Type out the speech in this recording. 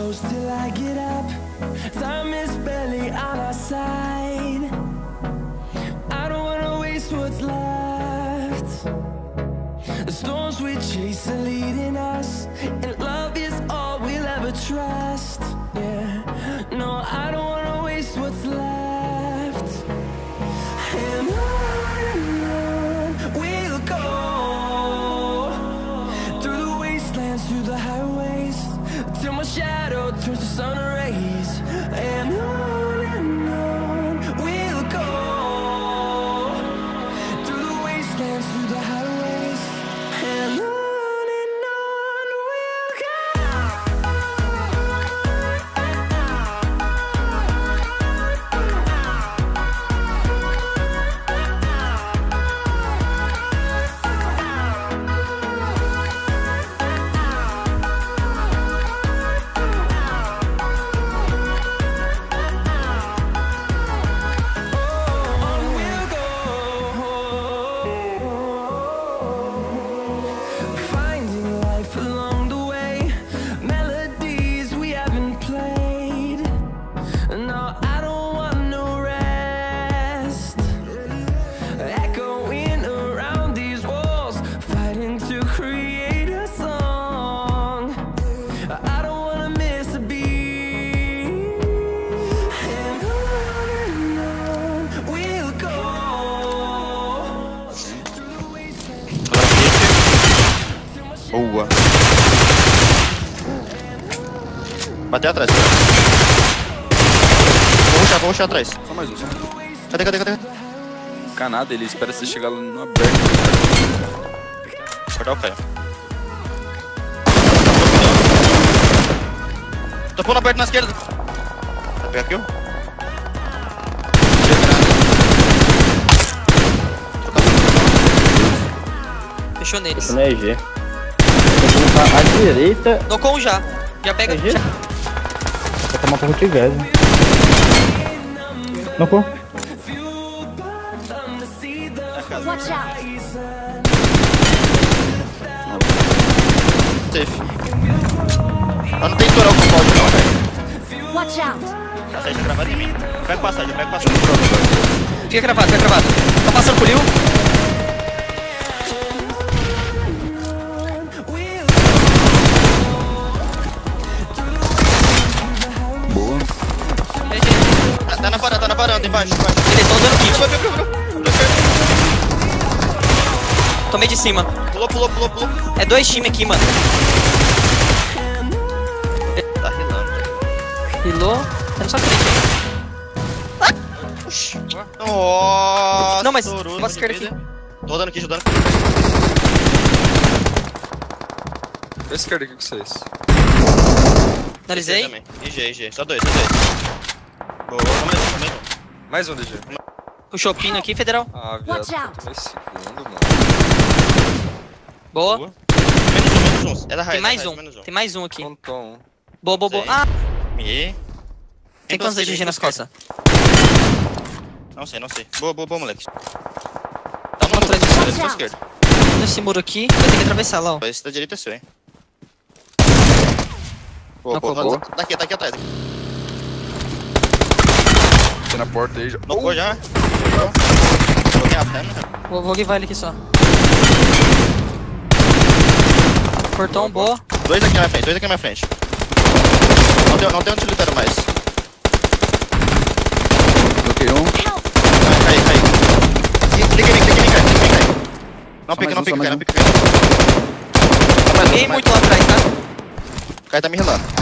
close till I get up. Time is barely on our side. I don't wanna waste what's left. The storms we chase are leading us, and love is all we'll ever trust. Yeah, no, I don't wanna waste what's left. And on we'll go, through the wastelands, through the highways, till my shadow turns to sun rays. And on we'll go, through the wastelands, through the highways, and on we'll go. Finding life along the way, melodies we haven't played. No, I don't want no rest. Echoing around these walls, fighting to create a song. I don't wanna miss a beat. And on we'll go. Boa. Bateu atrás. Vou rushar atrás. Só mais um, só mais um. Cadê? Canada, ele espera você chegar lá no aberto. Cortar o pé. Tô pondo aberto na esquerda. Vai pegar kill? Fechou neles. No EG. À direita. Nocou um já. Já pega. EG? Já. Vou tomar um pouco de gás. Nocou. Watch out! Safe. Eu não tenho tural com o balde não, velho. Watch out! Passagem gravada em mim. Pega passagem. Fica gravado. Tá passando por Lil. Boa. Tá na varanda, embaixo. Eles estão dando kit. Tomei de cima. Pulou. É dois times aqui, mano. Tá rilando. Rilou. Tá na sua frente. Nossa. Não, mas Estourou nossa esquerda aqui. Tô rodando aqui, ajudando. Essa esquerda aqui com vocês. Finalizei. Também. IG. Só dois. Boa, mais um. Mais um DG. Puxou o pino aqui, federal. Ah, viado. Watch out. Mais segundo, mano. Boa. Menos um. É da raiz. Tem mais um. Tem mais um aqui. Contom. Boa. Sei. Ah, Me. tem quantos da GG nas costas? Não sei. Boa, moleque. Tá Uma atrás no disso. esquerdo. Nesse muro aqui, vai ter que atravessar lá, ó. Esse da direita é seu, hein. Não, Boa. Daqui atrás. Tem na porta aí já. Nocou já. Coloquei a perna. Vou guivar ele aqui só. Portão, boa. Dois aqui na minha frente. Não tem utilitário mais. Coloquei um. Cai. Clica em mim, cai. Não pica, cai. Peguei muito lá atrás, tá? Cai tá me relando.